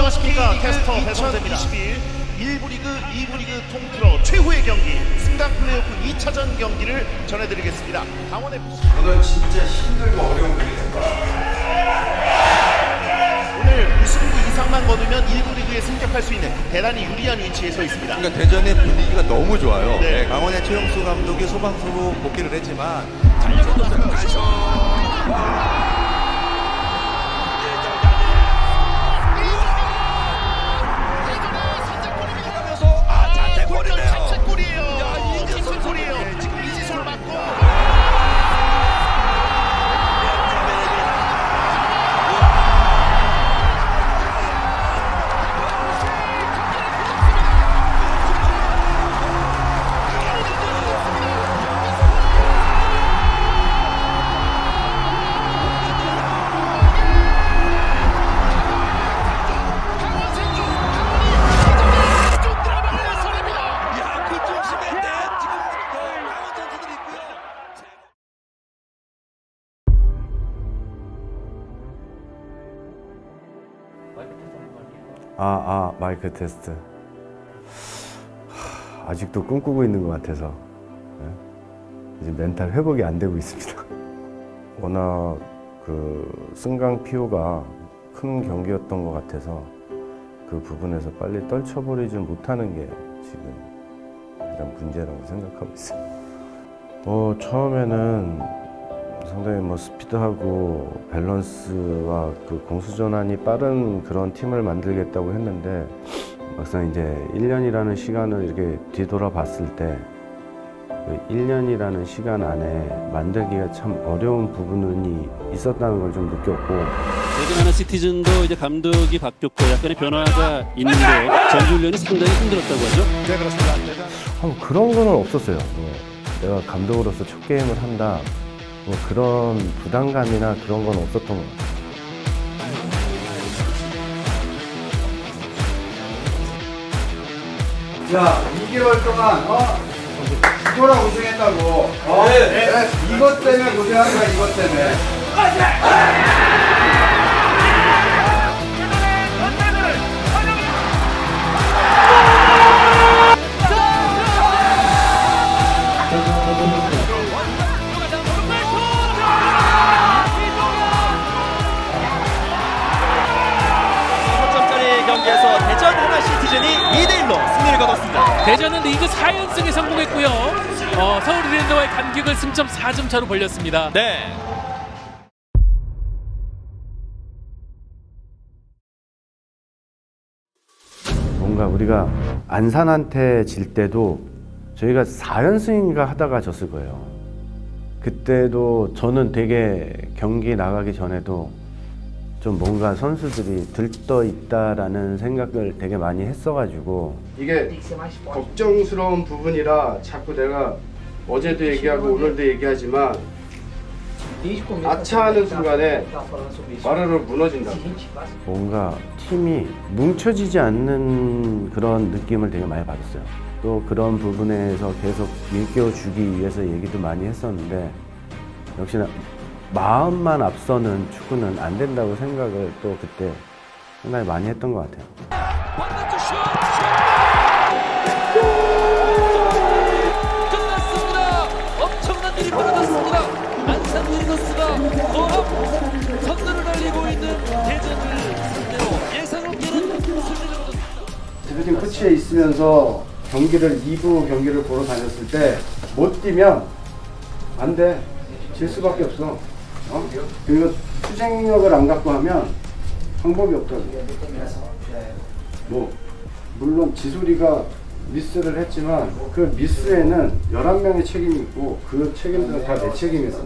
안녕하십니까. 캐스터 배성재입니다. 1부 리그, 2부 리그 통틀어 최후의 경기 승강 플레이오프 2차전 경기를 전해드리겠습니다. 강원의 이건 진짜 힘들고 어려운 경기입니다. 오늘 우승부 이상만 거두면 1부 리그에 승격할 수 있는 대단히 유리한 위치에 서 있습니다. 그러니까 대전의 분위기가 너무 좋아요. 네. 네, 강원의 최영수 감독이 소방서로 복귀를 했지만 마이크 테스트. 아직도 꿈꾸고 있는 것 같아서 이제 멘탈 회복이 안 되고 있습니다. 워낙 그 승강 피오가 큰 경기였던 것 같아서 그 부분에서 빨리 떨쳐버리지 못하는 게 지금 가장 문제라고 생각하고 있어요. 처음에는 상당히 스피드하고 밸런스와 그 공수 전환이 빠른 그런 팀을 만들겠다고 했는데 막상 이제 1년이라는 시간을 이렇게 뒤돌아 봤을 때 그 1년이라는 시간 안에 만들기가 참 어려운 부분이 있었다는 걸 좀 느꼈고, 대전 하나 시티즌도 이제 감독이 바뀌었고 약간의 변화가 있는데요. 전지훈련이 상당히 힘들었다고 하죠. 네, 그렇습니다. 그런 거는 없었어요. 내가 감독으로서 첫 게임을 한다, 그런 부담감이나 그런 건 없었던 것 같아요. 야, 2개월 동안 이거랑 고생했다고. 네. 이것 때문에 고생한 거야, 이것 때문에. 경기에서 대전 하나 시티즌이 2대1로 승리를 거뒀습니다. 대전은 리그 4연승에 성공했고요. 서울 이랜드와의 간격을 승점 4점 차로 벌렸습니다. 네. 뭔가 우리가 안산한테 질 때도 저희가 4연승인가 하다가 졌을 거예요. 그때도 저는 되게 경기 나가기 전에도 좀 뭔가 선수들이 들떠 있다라는 생각을 되게 많이 했어가지고, 이게 걱정스러운 부분이라 자꾸 내가 어제도 얘기하고 오늘도 얘기하지만 아차하는 순간에 마르르 무너진다. 뭔가 팀이 뭉쳐지지 않는 그런 느낌을 되게 많이 받았어요. 또 그런 부분에서 계속 일깨워주기 위해서 얘기도 많이 했었는데, 역시나 마음만 앞서는 축구는 안 된다고 생각을 또 그때 상당히 많이 했던 것 같아요. 끝났습니다. 엄청난 일이 벌어졌습니다. 안산 유니버스가 선두를 달리고 있는 대전을 상대로 예상을 깨는 승리를 거뒀습니다. 대표팀 코치에 있으면서 2부 경기를 보러 다녔을 때 못 뛰면 안 돼. 질 수밖에 없어. 그리고 투쟁력을 안 갖고 하면 방법이 없다고. 물론 지소리가 미스를 했지만 그 미스에는 11명의 책임이 있고 그 책임들은 다 내 책임이었어.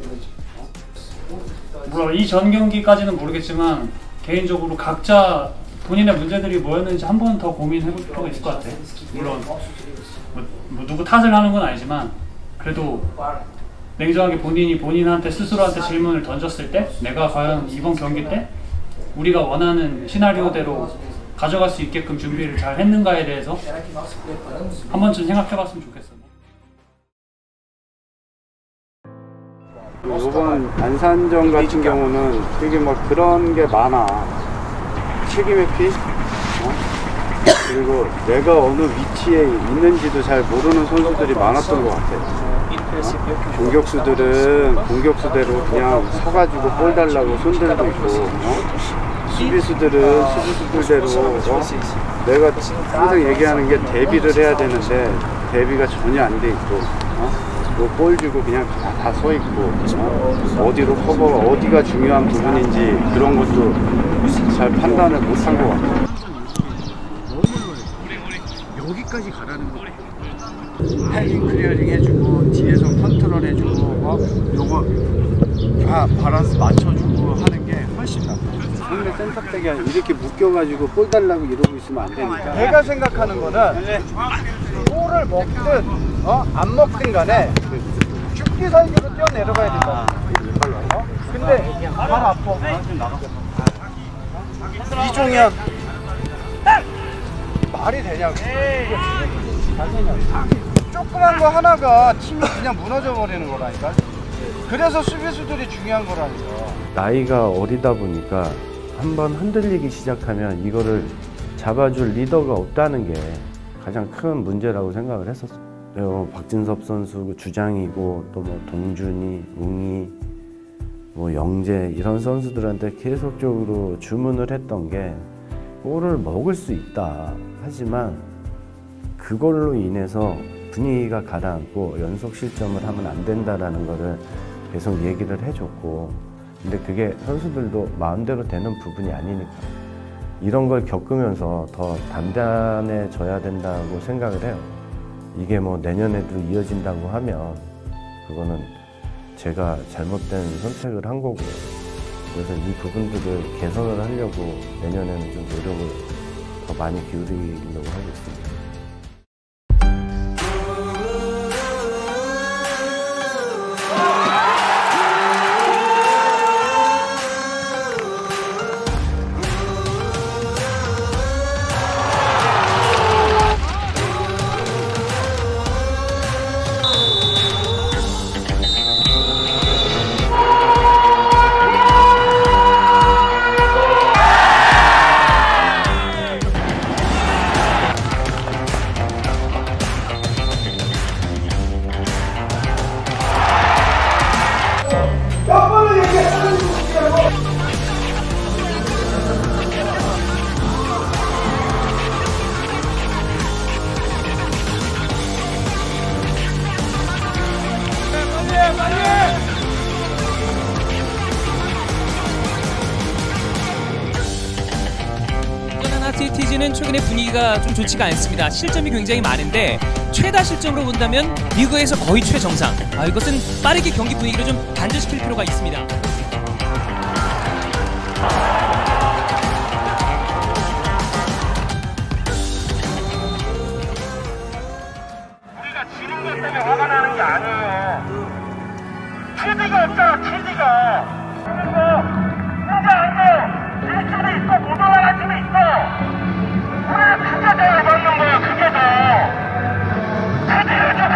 물론 이 전 경기까지는 모르겠지만 개인적으로 각자 본인의 문제들이 뭐였는지 한 번 더 고민해 볼 필요가 있을 것 같아. 물론 누구 탓을 하는 건 아니지만 그래도 냉정하게 본인한테 스스로한테 질문을 던졌을 때 내가 과연 이번 경기 때 우리가 원하는 시나리오대로 가져갈 수 있게끔 준비를 잘 했는가에 대해서 한 번쯤 생각해 봤으면 좋겠어. 이번 안산전 같은 경우는 되게 막 그런 게 많아. 책임 회피, 그리고 내가 어느 위치에 있는지도 잘 모르는 선수들이 많았던 것 같아요. 공격수들은 공격수대로 그냥 서가지고 볼 달라고 손들고 있고, 수비수들은 수비수들대로 내가 항상 얘기하는 게 대비를 해야 되는데 대비가 전혀 안 돼 있고, 뭐 볼 주고 그냥 다 서 있고, 어디로 커버가 어디가 중요한 부분인지 그런 것도 잘 판단을 못한 것 같아요. 여기까지 가라는 거. 헤딩 클리어링 해주고 뒤에서 컨트롤 해주고 요거 다 밸런스 맞춰주고 하는 게 훨씬 낫다. 상대 센터백이 이렇게 묶여가지고 볼 달라고 이러고 있으면 안 되니까. 내가 생각하는 거는 볼을 먹든 안 먹든 간에 죽기 살기로 뛰어내려가야 된다. 근데 발 아파. 이종현 말이 되냐고. 조그만 거 하나가 팀이 그냥 무너져 버리는 거라니까. 그래서 수비수들이 중요한 거라니까. 나이가 어리다 보니까 한번 흔들리기 시작하면 이거를 잡아줄 리더가 없다는 게 가장 큰 문제라고 생각을 했었어요. 박진섭 선수 주장이고 또 뭐 동준이, 웅이, 뭐 영재 이런 선수들한테 계속적으로 주문을 했던 게 골을 먹을 수 있다. 하지만 그걸로 인해서 분위기가 가라앉고 연속 실점을 하면 안 된다라는 거를 계속 얘기를 해줬고, 근데 그게 선수들도 마음대로 되는 부분이 아니니까 이런 걸 겪으면서 더 단단해져야 된다고 생각을 해요. 이게 뭐 내년에도 이어진다고 하면 그거는 제가 잘못된 선택을 한 거고, 그래서 이 부분들을 개선을 하려고 내년에는 좀 노력을 더 많이 기울이려고 하고 있습니다. 시티즌은 최근에 분위기가 좀 좋지가 않습니다. 실점이 굉장히 많은데 최다 실점으로 본다면 리그에서 거의 최정상. 이것은 빠르게 경기 분위기를 좀 반전시킬 필요가 있습니다. 우리가 지는 것 때문에 화가 나는 게 아니에요. TV가 없잖아, TV가. 그리고 혼자 안 돼. 이 팀이 있고 못 올라간 팀이 있어. 우리는 그게 더 열받는 거야, 그게 더. TV를 좀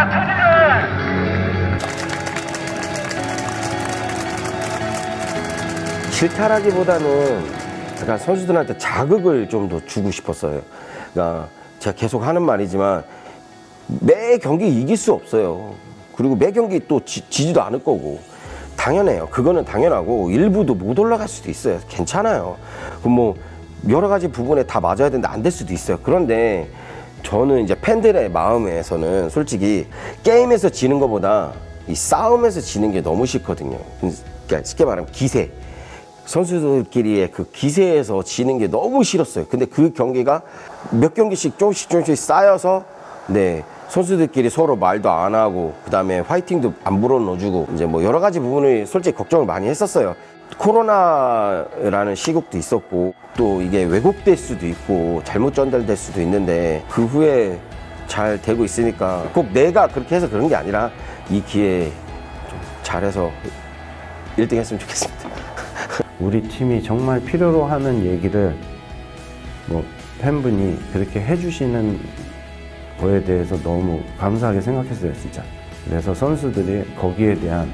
보여주세요, TV를. 싫다라기보다는 약간 선수들한테 자극을 좀 더 주고 싶었어요. 그러니까 제가 계속 하는 말이지만 매 경기 이길 수 없어요. 그리고 매 경기 또 지지도 않을 거고 당연해요. 그거는 당연하고 일부도 못 올라갈 수도 있어요. 괜찮아요. 그럼 뭐 여러 가지 부분에 다 맞아야 되는데 안 될 수도 있어요. 그런데 저는 이제 팬들의 마음에서는 솔직히 게임에서 지는 것보다 이 싸움에서 지는 게 너무 싫거든요. 그러니까 쉽게 말하면 기세. 선수들끼리의 그 기세에서 지는 게 너무 싫었어요. 근데 그 경기가 몇 경기씩 조금씩 쌓여서 네, 선수들끼리 서로 말도 안 하고 그 다음에 화이팅도 안 불어넣어주고 이제 뭐 여러 가지 부분을 솔직히 걱정을 많이 했었어요. 코로나라는 시국도 있었고 또 이게 왜곡될 수도 있고 잘못 전달될 수도 있는데 그 후에 잘 되고 있으니까 꼭 내가 그렇게 해서 그런 게 아니라 이 기회에 좀 잘해서 1등 했으면 좋겠습니다. 우리 팀이 정말 필요로 하는 얘기를 뭐 팬분이 그렇게 해주시는 거에 대해서 너무 감사하게 생각했어요, 진짜. 그래서 선수들이 거기에 대한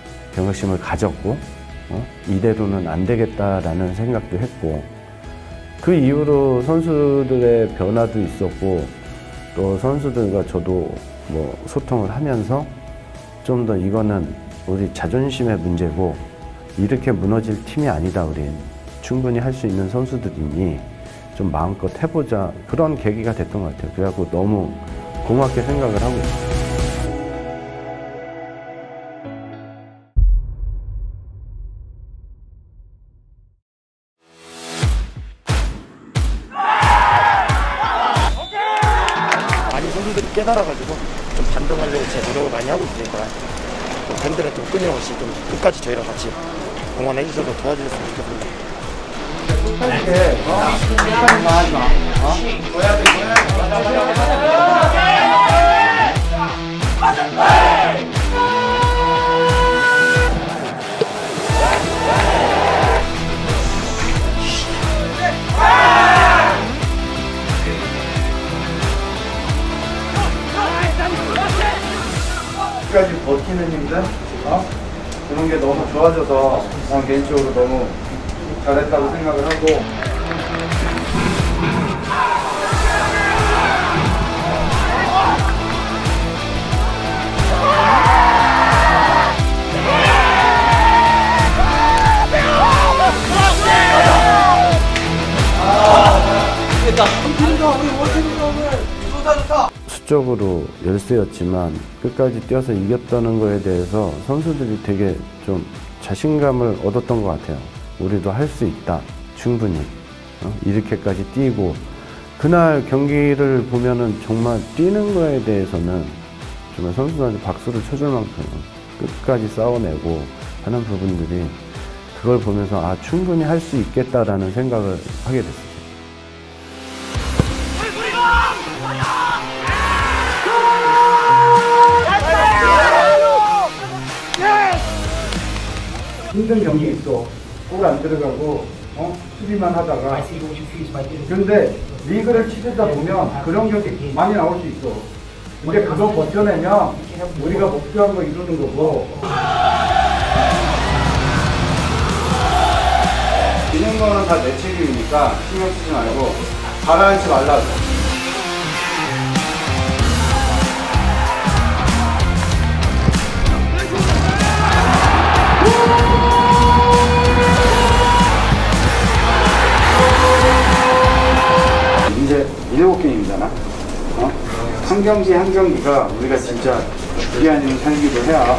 경각심을 가졌고 이대로는 안 되겠다라는 생각도 했고 그 이후로 선수들의 변화도 있었고 또 선수들과 저도 뭐 소통을 하면서 좀 더 이거는 우리 자존심의 문제고 이렇게 무너질 팀이 아니다. 우린 충분히 할 수 있는 선수들이니 좀 마음껏 해보자. 그런 계기가 됐던 것 같아요. 그래갖고 너무 고맙게 생각을 하고 있어요. 많이 선수들이 깨달아가지고 좀 반등하려고 제 노력을 많이 하고 있으니까 좀 팬들은 좀 끊임없이 좀 끝까지 저희랑 같이 응원해 주셔서 도와주셨으면 좋겠습니다. 끝까지 버티는 힘들, 그런 게 너무 좋아져서 난 개인적으로 너무 잘했다고 생각을 하고. 수적으로 열세였지만 끝까지 뛰어서 이겼다는 거에 대해서 선수들이 되게 좀 자신감을 얻었던 것 같아요. 우리도 할 수 있다. 충분히. 이렇게까지 뛰고 그날 경기를 보면은 정말 뛰는 거에 대해서는 정말 선수들한테 박수를 쳐줄 만큼 끝까지 싸워내고 하는 부분들이 그걸 보면서 아 충분히 할 수 있겠다라는 생각을 하게 됐어요. 힘든 경기 있어. 골 안 들어가고 수비만 하다가. 근데 리그를 치르다 보면 그런 경기 많이 나올 수 있어. 근데 그거 버텨내면 우리가 목표한 거 이루는 거고. 이런 거는 다 내 책임이니까 신경 쓰지 말고 가라앉지 말라고. 이제 7게임이잖아. 한 경기 한 경기가 우리가 진짜 우리 아니면 살기도 해야.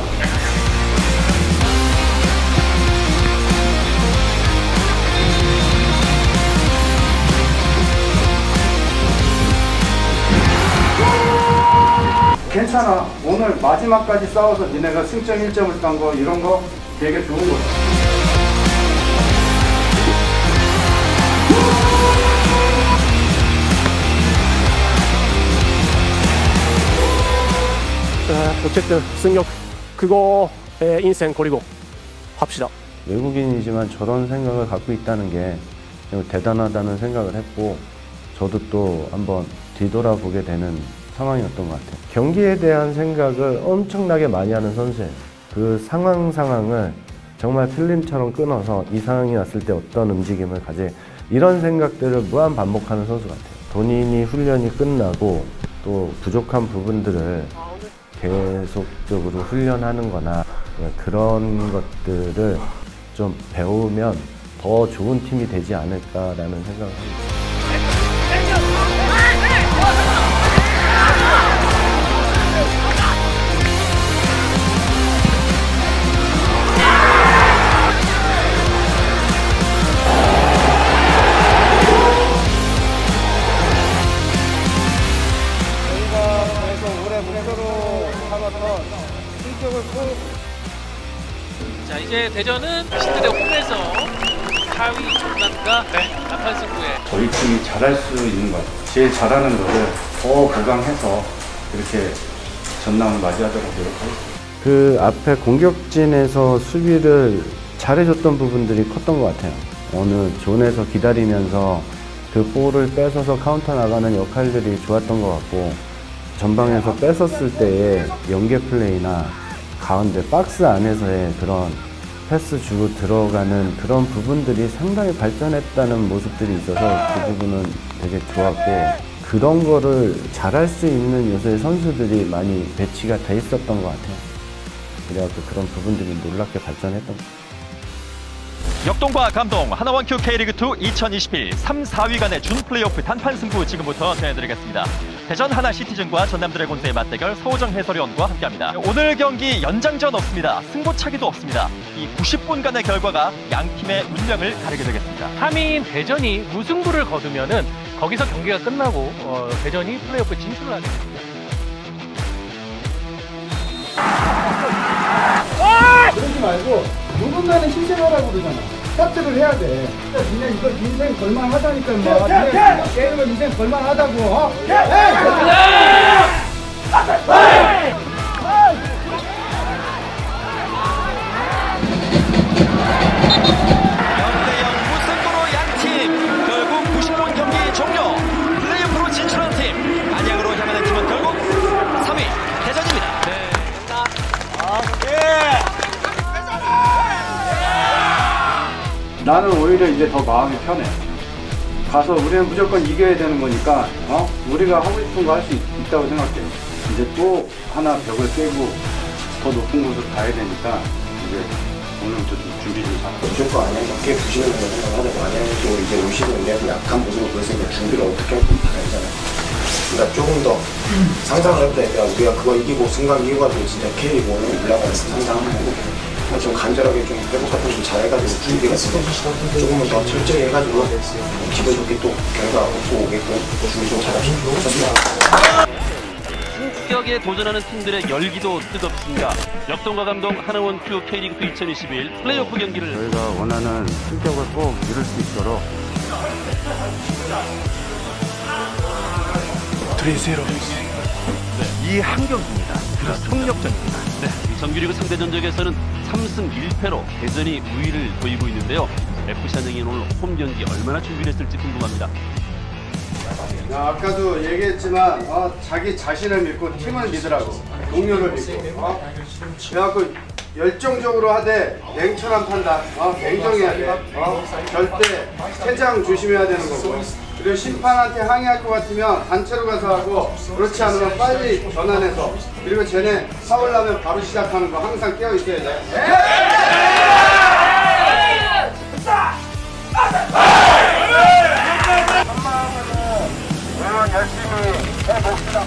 괜찮아. 오늘 마지막까지 싸워서 니네가 승점 1점을 딴 거 이런 거 되게 좋은 거야. 어쨌든 승격 그거의 인생 버리고 합시다. 외국인이지만 저런 생각을 갖고 있다는 게 대단하다는 생각을 했고 저도 또 한번 뒤돌아보게 되는 상황이었던 것 같아요. 경기에 대한 생각을 엄청나게 많이 하는 선수예요. 그 상황을 정말 필름처럼 끊어서 이 상황이 왔을 때 어떤 움직임을 가지 이런 생각들을 무한 반복하는 선수 같아요. 본인이 훈련이 끝나고 또 부족한 부분들을 계속적으로 훈련하는 거나 그런 것들을 좀 배우면 더 좋은 팀이 되지 않을까라는 생각을 합니다. 자, 이제 대전은 신들의 홈에서 하위 전남과 단판 승부에 저희 팀이 잘할 수 있는 것 같아요. 제일 잘하는 거를 더 보강해서 이렇게 전남을 맞이하도록 노력하겠습니다. 그 앞에 공격진에서 수비를 잘해줬던 부분들이 컸던 것 같아요. 어느 존에서 기다리면서 그 볼을 뺏어서 카운터 나가는 역할들이 좋았던 것 같고 전방에서 뺏었을 때의 연계 플레이나 가운데 박스 안에서의 그런 패스 주고 들어가는 그런 부분들이 상당히 발전했다는 모습들이 있어서 그 부분은 되게 좋았고, 그런 거를 잘할 수 있는 요새 선수들이 많이 배치가 돼 있었던 것 같아요. 그래갖고 그런 부분들이 놀랍게 발전했던 것 같아요. 역동과 감동 하나원 큐 K리그2 2021 3, 4위 간의 준 플레이오프 단판 승부 지금부터 전해드리겠습니다. 대전 하나 시티즌과 전남 드래곤즈의 맞대결 서우정 해설위원과 함께합니다. 오늘 경기 연장전 없습니다. 승부차기도 없습니다. 이 90분간의 결과가 양 팀의 운명을 가리게 되겠습니다. 3위인 대전이 무승부를 거두면은 거기서 경기가 끝나고 대전이 플레이오프 진출을 하게 됩니다. 그러지 말고 누군가는 희생하라고 그러잖아. 스타트를 해야 돼. 니네 이거 인생 걸만하다니까 뭐. 니네 게임은 인생 걸만하다고. 어? 무승부로 양팀 결국 90분 경기 종료. 플레이오프로 진출한 팀 안양으로 향하는 팀은 결국 3위 대전입니다. 나는 오히려 이제 더 마음이 편해. 가서 우리는 무조건 이겨야 되는 거니까 우리가 하고 싶은 거 할 수 있다고 생각해. 이제 또 하나 벽을 깨고 더 높은 곳으로 가야 되니까 이제 오늘부터 좀 준비 좀 잘하고. 무조건 안양이 어깨 부시는 거 생각하고 안양이 또 이제 올 시즌에 좀 약한 모습을 보였으니까 준비를 어떻게 할지 알잖아요. 그러니까 조금 더 상상을 해보니까 우리가 그거 이기고 순간 이겨가지고 진짜 K리그 올라가는 상상하는 거고, 좀 간절하게 좀 회복 같은 거 좀 잘해가지고 준비가 조금은 더 철저히 해가지고 기분 좋게 또 결과 또 오게끔 준비 좀 잘합시다. 승격에 도전하는 팀들의 열기도 뜨겁습니다. 역동과 감동 하나원 큐 K리그 2021 플레이오프 경기를 저희가 원하는 승격을 꼭 이룰 수 있도록 드레이스로 이 한 경기입니다. 그래서 총력전입니다. 네, 정규리그 상대 전적에서는 3승 1패로 대전이 우위를 보이고 있는데요. FC 안양이 오늘 홈 경기 얼마나 준비를 했을지 궁금합니다. 아까도 얘기했지만 자기 자신을 믿고 팀을 믿으라고, 동료를 믿고 그래갖고 열정적으로 하되 냉철한 판단, 냉정해야 돼. 절대 퇴장 조심해야 되는 거고, 그리고 심판한테 항의할 것 같으면 단체로 가서 하고, 그렇지 않으면 빨리 전환해서, 그리고 쟤네 파울 나면 바로 시작하는 거 항상 깨어 있어야 돼. 열심히 해봅시다.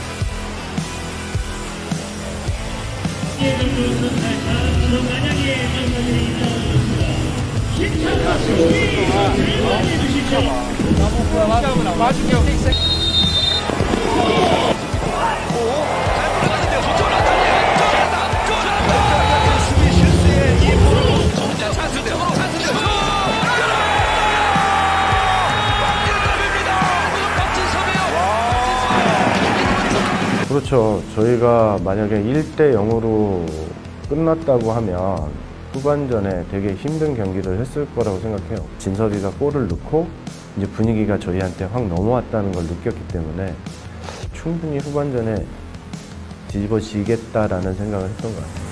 그렇죠. 저희가 만약에 1대 0으로 끝났다고 하면 후반전에 되게 힘든 경기를 했을 거라고 생각해요. 진섭이가 골을 넣고 이제 분위기가 저희한테 확 넘어왔다는 걸 느꼈기 때문에 충분히 후반전에 뒤집어지겠다라는 생각을 했던 것 같아요.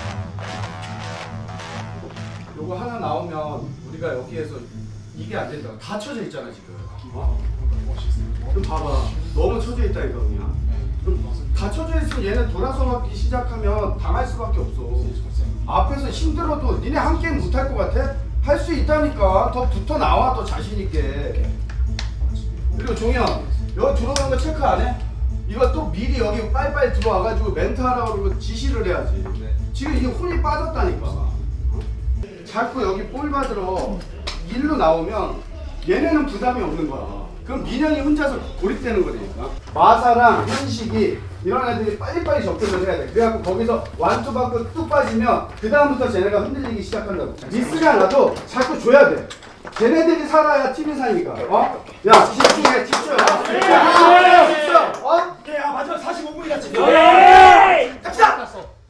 요거 하나 나오면 우리가 여기에서 이게 안 된다. 다 쳐져 있잖아 지금. 그럼 봐봐. 너무 쳐져 있다니까 그냥. 다 쳐져 있으면 얘네 돌아서 맞기 시작하면 당할 수밖에 없어. 앞에서 힘들어도 니네 한 게임 못할 것 같아? 할 수 있다니까. 더 붙어 나와, 더 자신 있게. 그리고 종현, 여기 들어간 거 체크 안 해? 이거 또 미리 여기 빨리빨리 들어와가지고 멘트 하라고 그러고 지시를 해야지. 지금 이게 혼이 빠졌다니까. 자꾸 여기 볼 받으러 일로 나오면 얘네는 부담이 없는 거야. 그럼 민현이 혼자서 고립되는 거니까. 마사랑 현식이 이런 애들이 빨리빨리 접근을 해야 돼. 그래갖고 거기서 완투 받고 뚝 빠지면 그 다음부터 쟤네가 흔들리기 시작한다고. 미스가 나도 자꾸 줘야 돼. 쟤네들이 살아야 팀이 사니까. 야 집중해, 집중. 야 마지막 45분이다 지금. 갑시다.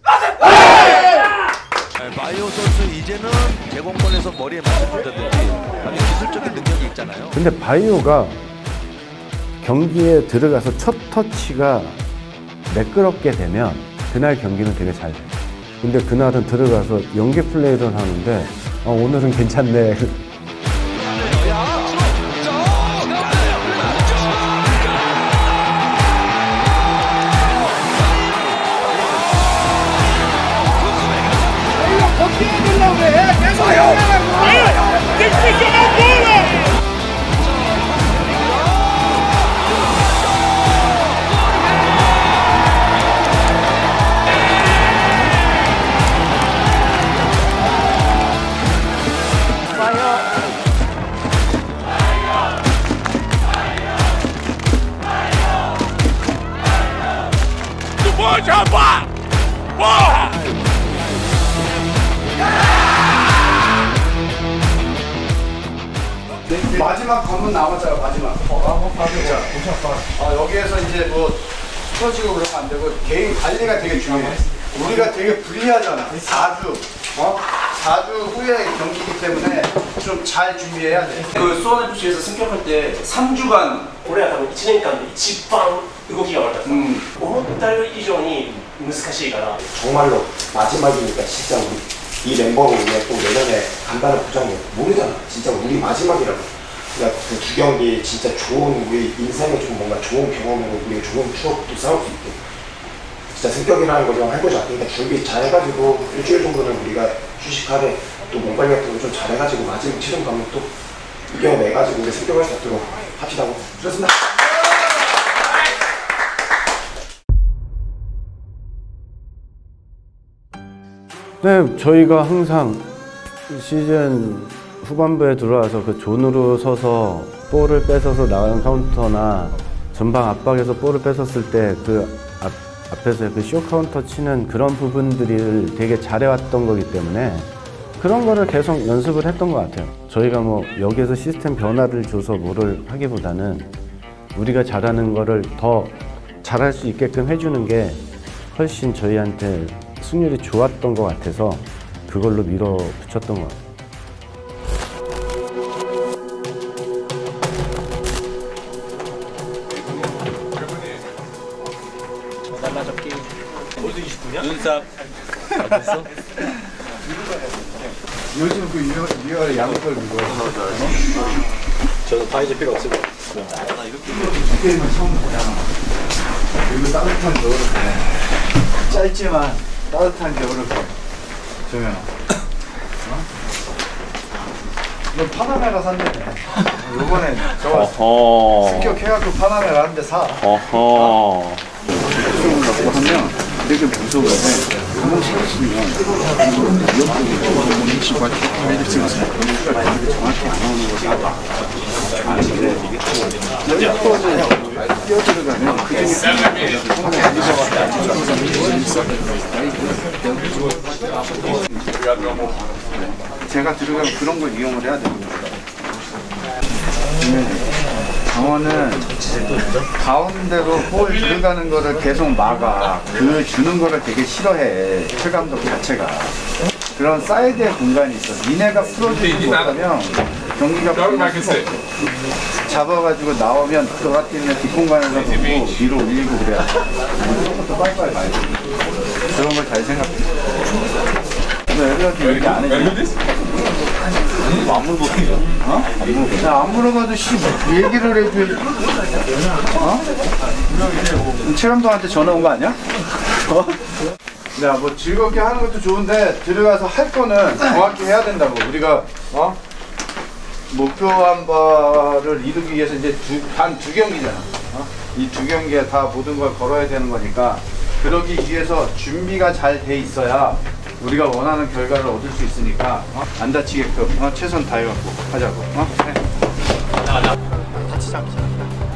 바이오 선수 이제는 제공권에서 머리에 맞춰준다든지 아주 기술적인 능력이 있잖아요. 근데 바이오가 경기에 들어가서 첫 터치가 매끄럽게 되면 그날 경기는 되게 잘 돼요. 근데 그날은 들어가서 연계 플레이를 하는데 오늘은 괜찮네. 마지막 관문 남았잖아. 마지막. 여기에서 이제 뭐 터지고 그러면 안 되고 개인 관리가 되게 중요해. 우리가 되게 불리하잖아. 4주 4주 후에 경기이기 때문에 좀 잘 준비해야 돼. 그 수원FC에서 승격할 때 3주간 俺ら多分1年間で一番動きが悪かった、思ったより以上に難しいから 정말로 마지막이니까 진짜 우리 이 멤버로 우리가 또 내년에 간다는 보장이 모르잖아. 진짜 우리 마지막이라고. 그러니까 그 두 경기 진짜 좋은 우리 인생에 좀 뭔가 좋은 경험으로 우리 좋은 추억도 쌓을 수 있게 진짜 승격이라는 걸 좀 해보자. 그러니까 준비 잘 해가지고 일주일 정도는 우리가 휴식하되 또 몸 관리 같은 거 좀 잘 해가지고 마지막 최종 가면 또 이겨내가지고 우리 승격할 수 있도록 합시다. 좋습니다. 네, 저희가 항상 시즌 후반부에 들어와서 그 존으로 서서 볼을 뺏어서 나가는 카운터나 전방 압박에서 볼을 뺏었을 때 그 앞에서 그 쇼 카운터 치는 그런 부분들을 되게 잘해왔던 거기 때문에 그런 거를 계속 연습을 했던 것 같아요. 저희가 뭐 여기에서 시스템 변화를 줘서 뭐를 하기보다는 우리가 잘하는 거를 더 잘할 수 있게끔 해주는 게 훨씬 저희한테 승률이 좋았던 것 같아서 그걸로 밀어붙였던 것 같아요. 눈썹 됐어? 요즘 그 유혈 양털 이거 저는 파이즈 필요 없을 것 같아요. 게임은 처음 보잖아. 그리고 따뜻한 겨울을 보내. 짧지만 따뜻한 겨울을 보내. 정현아. 너 파나메라 산대. 요번에 저거 습격해갖고 파나메라 한 대 사. 갖고 하면 되게 무서워해. 한번 사시면 이거 정확히 안 나오는 것이 아닌데 뛰어 들어가면 그 제가 들어가면 그런 걸 이용을 해야 됩니다. 강원은 가운데로 볼 들어가는 거를 계속 막아. 그 주는 거를 되게 싫어해. 최 감독 자체가. 그런 사이드의 공간이 있어. 니네가 풀어주지 못하면 경기가 풀릴 수가 없어. 잡아가지고 나오면 너가 뛰면 뒷공간에서 놓고 위로 올리고 그래야 돼. 처음부터 빨리빨리 가야 돼. 그런 걸 잘 생각해. 너 애들한테 얘기 안 해줘? 안 물어보겠어. 어? 안 물어봐도 얘기를 해줘야지. 최감독한테 전화 온 거 아니야? 야, 뭐 즐겁게 하는 것도 좋은데 들어가서 할 거는 정확히 해야 된다고. 우리가 목표한 바를 이루기 위해서 이제 단 두 경기잖아. 이 두 경기에 다 모든 걸 걸어야 되는 거니까 그러기 위해서 준비가 잘 돼 있어야 우리가 원하는 결과를 얻을 수 있으니까 안 다치게끔 최선 다해갖고 하자고. 네. 다치지 않자.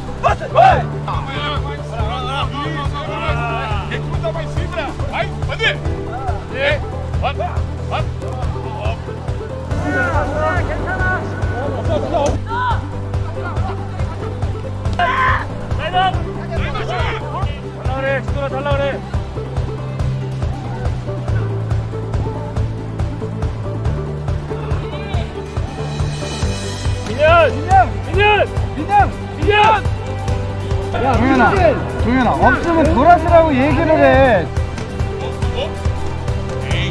달라 그래. 민영! 야, 동현아, 없으면 돌아서라고 얘기를 해.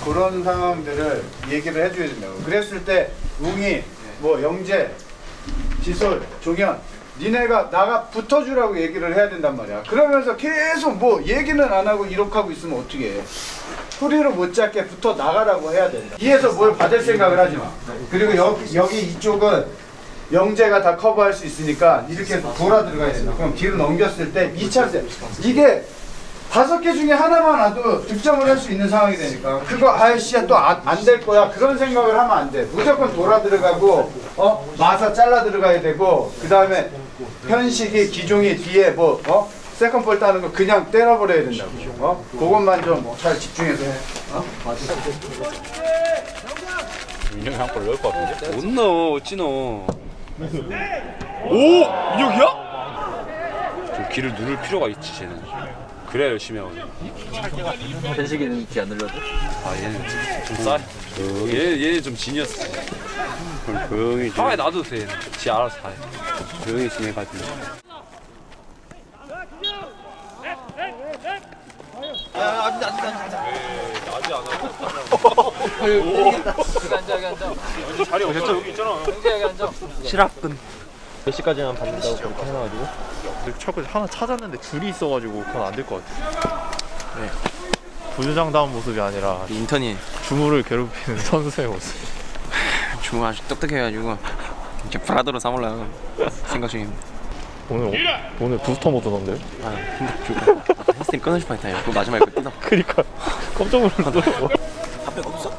그런 상황들을 얘기를 해줘야 된다고. 그랬을 때 웅이 뭐 영재, 지솔, 종현 니네가 나가 붙어주라고 얘기를 해야 된단 말이야. 그러면서 계속 뭐 얘기는 안 하고 이렇게 하고 있으면 어떻게 해. 소리를 못 잡게 붙어 나가라고 해야 된다. 뒤에서 뭘 받을 생각을 하지 마. 그리고 여기 이쪽은 영재가 다 커버할 수 있으니까 이렇게 돌아 들어가야 된다. 그럼 뒤로 넘겼을 때 2차 세 이게 5개 중에 하나만 와도 득점을 할 수 있는 상황이 되니까 그거 아이씨야 또 안 될 거야 그런 생각을 하면 안 돼. 무조건 돌아 들어가고 마사 잘라 들어가야 되고 그 다음에 현식이 기종이 뒤에 뭐 세컨볼 따는 거 그냥 때려버려야 된다고. 그것만 좀 잘 집중해서 해. 민영이 한 골 넣을 것 같은데? 못 넣어 어찌 넣어. 오! 민혁이야? 좀 귀를 누를 필요가 있지 쟤는. 그래야 열심히 하거든. 현식이는 귀 안 눌러도? 아 얘는 좀 싸. 얘 좀 지니어스. 조용히 좀. 하와에 놔도 돼. 지 알아서 다 해. 조용히 지내가지고. 아직 안 앉아. 자리 없어. 여기 있잖아. 여기 앉아. 실학근 몇 시까지만 받는다고 그렇게 해놔가지고 자꾸 하나 찾았는데 줄이 있어가지고 그건 안 될 것 같아. 네. 부주장다운 모습이 아니라 인턴이 주무를 괴롭히는 선수의 모습. 주무 아주 똑똑해가지고 이제 브라더로 삼으려고 생각 중입니다. 오늘 부스터 모드 넣는데요? 아 근데 그거 햄스트링 끊어질 뻔했다. 그거 마지막에 거 뜯어. 그니까 깜짝 놀랐어. 핫백 없어?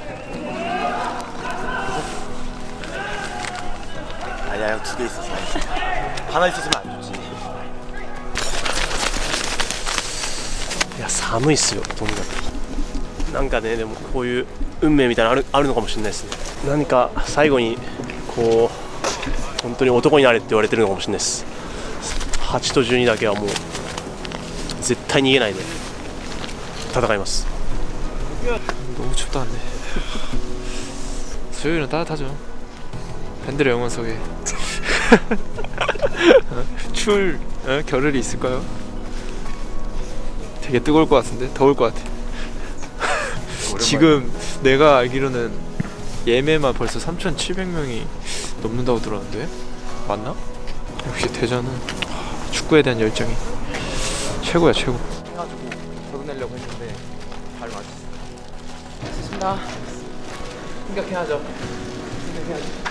아니야 2개 있었어. 하나 있었으면 안 좋지. いや寒いっすよとにかく。なんかねでもこういう運命みたいなのあるのかもしれないですね。何か最後にこう本当に男になれって言われてるのかもしれないです。8と12だけはもう絶対逃げないで戦います。 너무 춥다는데. 수요일은 따뜻하죠. 팬들의 응원 속에 추울 겨를이 있을까요? 되게 뜨거울 것 같은데 더울 것 같아. 지금 내가 알기로는 예매만 벌써 3,700명이 넘는다고 들었는데 맞나? 역시 대전은 축구에 대한 열정이 최고야 최고. 해가지고 걷어내려고 했는데 발 맞았어. 좋습니다. 생각해야죠. 생각해야죠.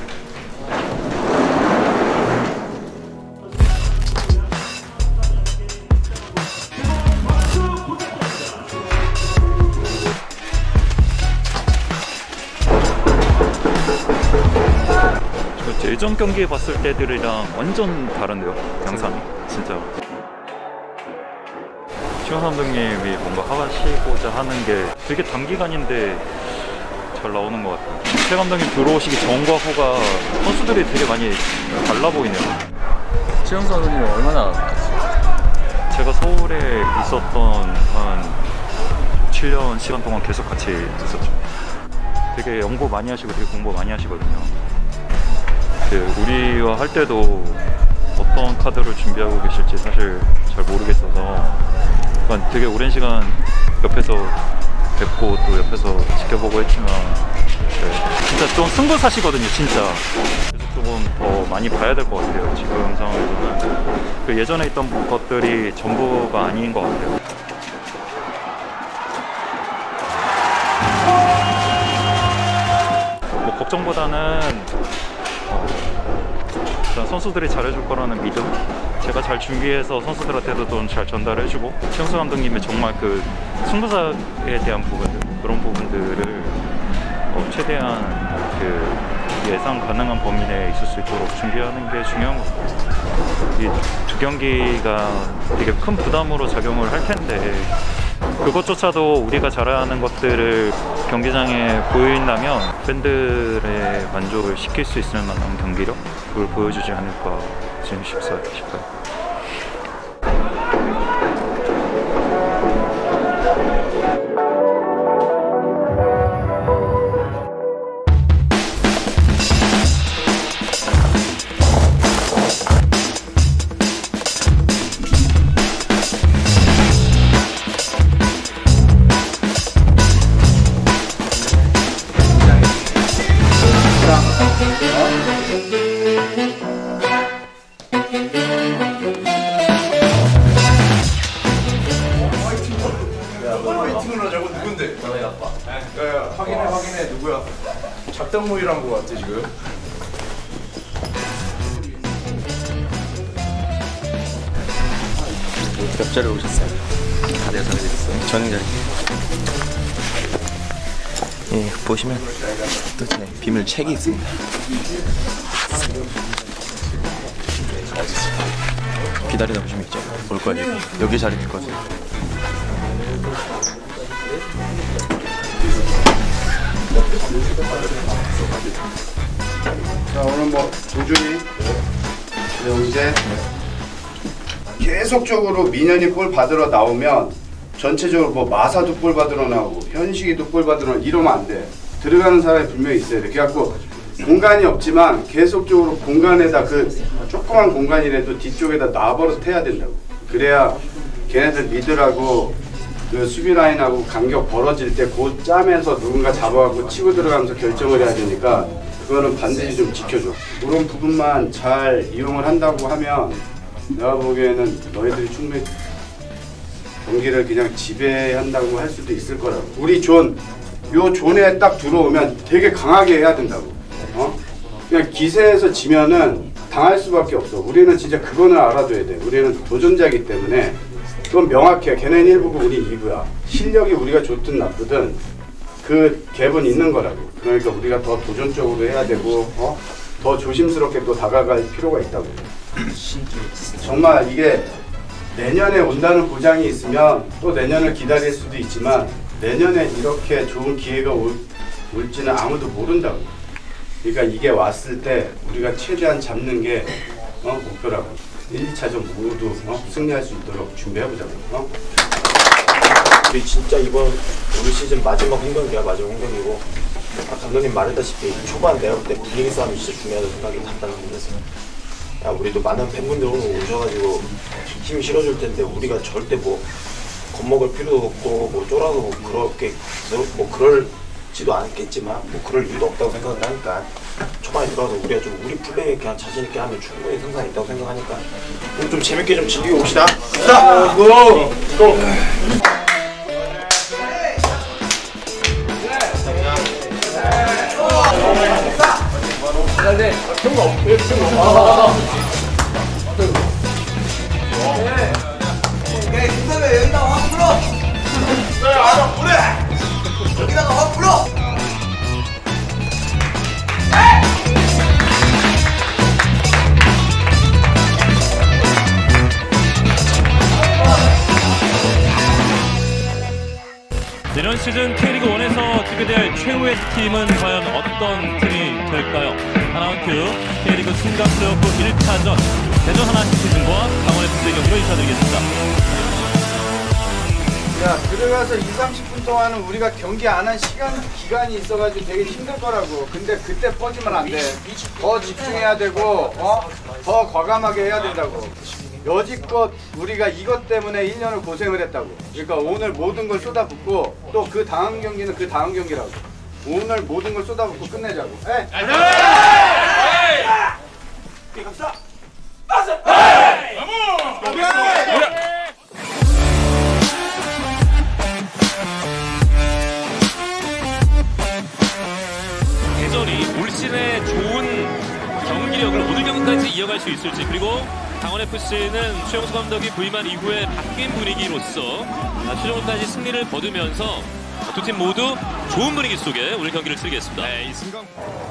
예전 경기에 봤을 때들이랑 완전 다른데요, 양상이 진짜. 최원 감독님이 뭔가 하시고자 하는 게 되게 단기간인데 잘 나오는 것 같아요. 최 감독님 들어오시기 전과 후가 선수들이 되게 많이 달라 보이네요. 최영 선수님 얼마나 제가 서울에 있었던 한 7년 시간 동안 계속 같이 있었죠. 되게 연구 많이 하시고 되게 공부 많이 하시거든요. 우리와 할 때도 어떤 카드를 준비하고 계실지 사실 잘 모르겠어서 되게 오랜 시간 옆에서 뵙고 또 옆에서 지켜보고 했지만 진짜 좀 승부사시거든요 진짜. 그래서 조금 더 많이 봐야 될 것 같아요. 지금 상황에서는 그 예전에 있던 것들이 전부가 아닌 것 같아요. 뭐 걱정보다는 일단 선수들이 잘해줄 거라는 믿음, 제가 잘 준비해서 선수들한테도 좀 잘 전달해주고 최영수 감독님의 정말 그 승부사에 대한 부분들, 그런 부분들을 최대한 그 예상 가능한 범위 내에 있을 수 있도록 준비하는 게 중요한 것 같아요. 이 두 경기가 되게 큰 부담으로 작용을 할 텐데 그것조차도 우리가 잘하는 것들을 경기장에 보여준다면 팬들의 만족을 시킬 수 있을 만한 경기력, 그걸 보여주지 않을까 지금 싶어요. 미팅을 하자고 누군데? 너네 아빠. 야, 확인해 누구야? 작당모이란 거 같아 지금. 몇 자리 오셨어요? 다들 전해드렸어요. 저는 자리. 예, 보시면 또 제 비밀 책이 있습니다. 기다리다 보시면 있죠. 올 거예요. 여기 자리 될 거죠. 자, 오늘 뭐 조준이, 영재 계속적으로 민현이 볼 받으러 나오면 전체적으로 뭐 마사도 볼 받으러 나오고 현식이도 볼 받으러 이러면 안 돼. 들어가는 사람이 분명히 있어야 돼. 그래갖고 공간이 없지만 계속적으로 공간에다 그 조그만 공간이라도 뒤쪽에다 놔버릇 해야 된다고. 그래야 걔네들 미들하고 그 수비 라인하고 간격 벌어질 때 그 짬에서 누군가 잡아갖고 치고 들어가면서 결정을 해야 되니까 그거는 반드시 좀 지켜줘. 그런 부분만 잘 이용을 한다고 하면 내가 보기에는 너희들이 충분히 경기를 그냥 지배한다고 할 수도 있을 거라고. 우리 요 존에 딱 들어오면 되게 강하게 해야 된다고. 그냥 기세에서 지면은 당할 수밖에 없어. 우리는 진짜 그거는 알아둬야 돼. 우리는 도전자이기 때문에 그건 명확해. 걔네는 1부고 우리 2부야. 실력이 우리가 좋든 나쁘든 그 갭은 있는 거라고. 그러니까 우리가 더 도전적으로 해야 되고 더 조심스럽게 또 다가갈 필요가 있다고. 정말 이게 내년에 온다는 보장이 있으면 또 내년을 기다릴 수도 있지만 내년에 이렇게 좋은 기회가 올지는 아무도 모른다고. 그러니까 이게 왔을 때 우리가 최대한 잡는 게 목표라고. 1, 2차전 모두 승리할 수 있도록 준비해보자고. 우리 진짜 이번 올 시즌 마지막 홈경기야. 마지막 홈경기고 감독님 말했다시피 초반 내가 볼 때 분위기 싸움이 진짜 중요하다고 생각이 단단했어요. 야, 우리도 많은 팬분들 오늘 오셔가지고 힘 실어줄 텐데 우리가 절대 뭐 겁먹을 필요도 없고 뭐 쫄아서 뭐 그렇게 뭐 그럴지도 않겠지만 뭐 그럴 이유도 없다고 생각을 하니까 초반에 들어가서 우리가 좀 우리 플레이에 그냥 자신 있게 하면 충분히 승산이 있다고 생각하니까 우리 좀 재밌게 좀 즐기고 옵시다. 자, 고! 네, 경고. 오케이, 김선배 여기다가 확 불어. 네, 알아, 그래. 여기다가 확 불어. 내년 시즌 K리그 1에서 지배될 최후의 팀은 과연 어떤 팀이 될까요? 하나원큐 K리그 승강 플레이오프 1차전 대전 하나 시티즌과 강원 FC 경기로 인사드리겠습니다. 야, 들어가서 2, 30분 동안은 우리가 경기 안 한 기간이 있어가지고 되게 힘들 거라고. 근데 그때 뻗으면 안 돼. 더 집중해야 되고 더 과감하게 해야 된다고. 여지껏 우리가 이것 때문에 1년을 고생을 했다고. 그러니까 오늘 모든 걸 쏟아붓고 또 그 다음 경기는 그 다음 경기라고. 오늘 모든 걸 쏟아붓고 끝내자고. 에? 갑시다. 대전이 올 시즌에 좋은 경기력을 오늘 경기까지 이어갈 수 있을지, 그리고 강원FC는 최영수 감독이 부임한 이후에 바뀐 분위기로서 최종까지 승리를 거두면서 두 팀 모두 좋은 분위기 속에 오늘 경기를 치르겠습니다. 네, 이 승강...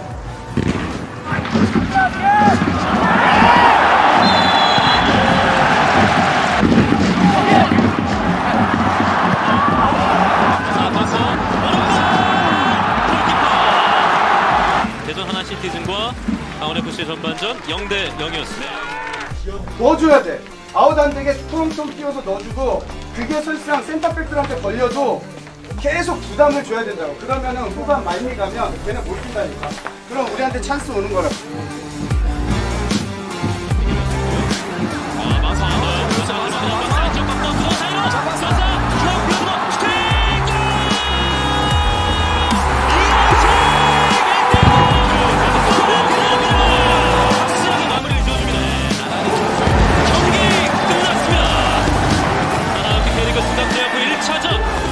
대전 하나 시티즌과 강원FC 전반전 0대 0이었습니다. 넣어줘야 돼. 아웃 안 되게 통통 뛰어서 넣어주고 그게 설상 센터백들한테 걸려도 계속 부담을 줘야 된다고. 그러면은 후반 말미 가면 걔는 못 뛴다니까. 그럼 우리한테 찬스 오는 거라고. K리그 승강 플레이오프 1차전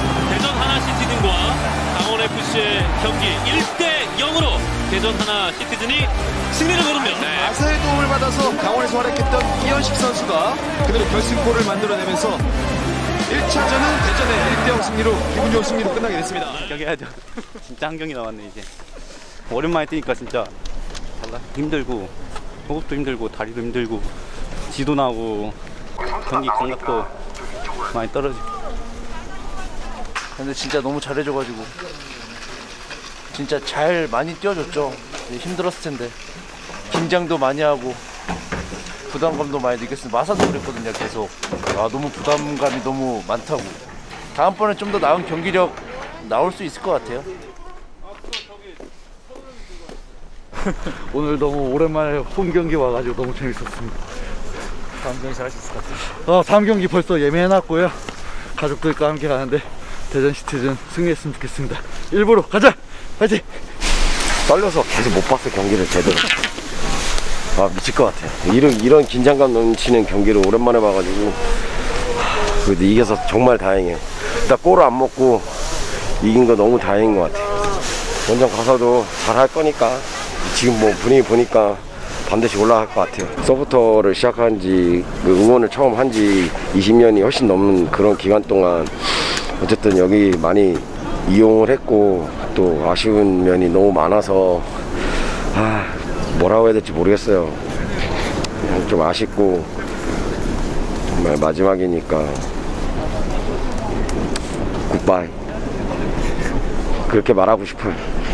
FC의 경기 1대0으로 대전 하나 시티즌이 승리를 거둡니다. 네. 아사의 도움을 받아서 강원에서 활약했던 이현식 선수가 그대로 결승골을 만들어내면서 1차전은 대전의 1대0 승리로 기분 좋은 승리로 끝나게 됐습니다. 경기해야죠. 진짜 한 경기 남았네 이제. 오랜만에 뛰니까 진짜 힘들고 호흡도 힘들고 다리도 힘들고 지도 나고 경기 감각도 많이 떨어지고. 근데 진짜 너무 잘해줘가지고 진짜 잘 많이 뛰어줬죠. 힘들었을 텐데 긴장도 많이 하고 부담감도 많이 느꼈어요. 마사도 그랬거든요. 계속 너무 부담감이 너무 많다고. 다음번에 좀 더 나은 경기력 나올 수 있을 것 같아요. 오늘 너무 오랜만에 홈 경기 와가지고 너무 재밌었습니다. 다음 경기 잘할 수 있을 것 같아요. 다음 경기 벌써 예매해놨고요. 가족들과 함께 가는데 대전 시티즌 승리했으면 좋겠습니다. 일부러 가자! 파이팅! 떨려서 계속 못 봤어, 경기를 제대로. 미칠 것 같아요. 이런 긴장감 넘치는 경기를 오랜만에 봐가지고 그래도 이겨서 정말 다행이에요. 일단 골을 안 먹고 이긴 거 너무 다행인 것 같아요. 원정 가서도 잘할 거니까 지금 뭐 분위기 보니까 반드시 올라갈 것 같아요. 서포터를 시작한 지 응원을 처음 한 지 20년이 훨씬 넘는 그런 기간 동안 어쨌든 여기 많이 이용을 했고 또 아쉬운 면이 너무 많아서 뭐라고 해야 될지 모르겠어요. 그냥 좀 아쉽고 정말 마지막이니까 굿바이 그렇게 말하고 싶어요.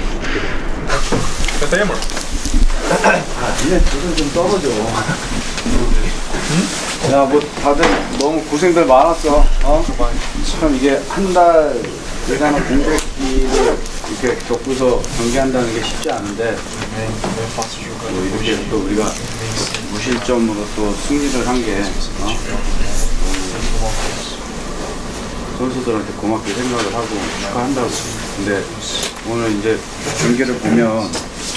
니네 둘은 좀 떨어져. 야, 뭐 다들 너무 고생들 많았어. 참 이게 한 달 일하는 공백기를 이렇게 겪고서 경기한다는 게 쉽지 않은데 뭐 이렇게 또 우리가 무실점으로 또 승리를 한 게 선수들한테 고맙게 생각을 하고 축하한다고. 근데 오늘 이제 경기를 보면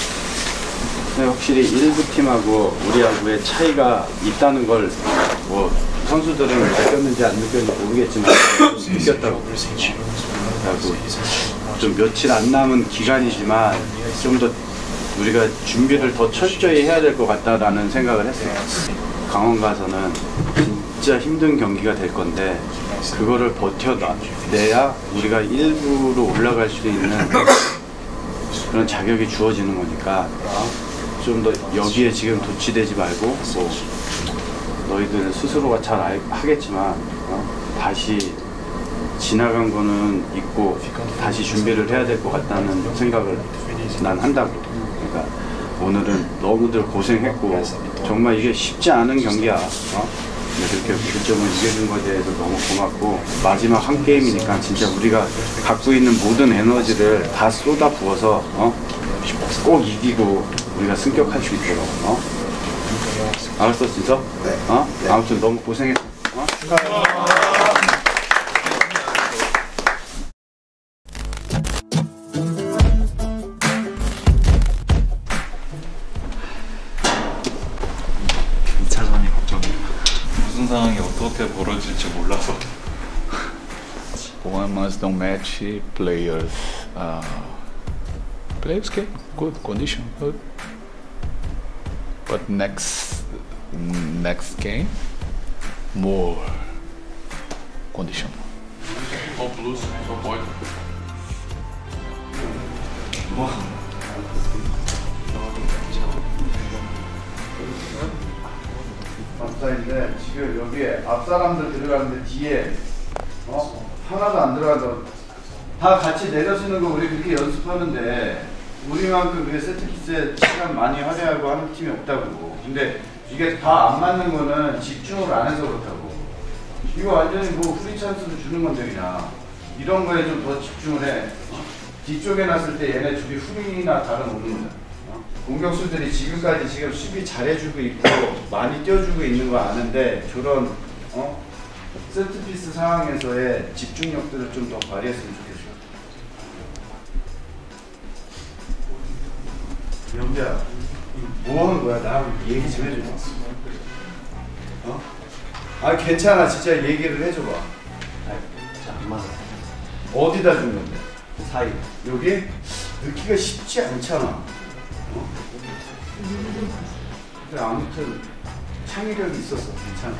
확실히 1부 팀하고 우리하고의 차이가 있다는 걸 뭐 선수들은 느꼈는지 안 느꼈는지 모르겠지만 느꼈다고. 좀 며칠 안 남은 기간이지만 좀 더 우리가 준비를 더 철저히 해야 될 것 같다라는 생각을 했어요. 강원 가서는 진짜 힘든 경기가 될 건데 그거를 버텨내야 우리가 1부로 올라갈 수 있는 그런 자격이 주어지는 거니까 좀 더 여기에 지금 도취되지 말고 뭐 너희들 스스로가 잘 하겠지만 다시 지나간 거는 있고 다시 준비를 해야 될 것 같다는 생각을 난 한다고. 그러니까 오늘은 너무들 고생했고 정말 이게 쉽지 않은 경기야. 그렇게 무실점을 이겨준 거에 대해서 너무 고맙고 마지막 한 게임이니까 진짜 우리가 갖고 있는 모든 에너지를 다 쏟아 부어서 꼭 이기고 우리가 승격할 수 있도록 알았어 진짜? 네. 아무튼 너무 고생했어. 무슨 상황이 어떻게 벌어질지 몰라서. One month don't match players. Players okay, good condition, good. But next game, more condition. Só plus, só pode. 앞사인데 지금 여기에 앞사람들 들어가는데 뒤에 하나도 안 들어가서 다 같이 내려쓰는 거 우리 그렇게 연습하는데 우리만큼 그게 세트피스에 시간 많이 할애하고 하는 팀이 없다고. 근데 이게 다 안 맞는 거는 집중을 안 해서 그렇다고. 이거 완전히 뭐 프리 찬스를 주는 건데 그냥 이런 거에 좀 더 집중을 해. 뒤쪽에 놨을 때 얘네 둘이 후리나 다른 오는 거야. 공격수들이 지금까지 지금 수비 잘해주고 있고 많이 뛰어주고 있는 거 아는데 저런 세트피스 상황에서의 집중력들을 좀 더 발휘했으면 좋겠어. 영재야, 뭐 하는 거야? 나하고 얘기 좀 해줘봐. 괜찮아. 진짜 얘기를 해줘봐. 자, 안 맞아. 어디다 준 건데? 사이. 여기 넣기가 쉽지 않잖아. 근데 아무튼 창의력이 있었어. 괜찮아.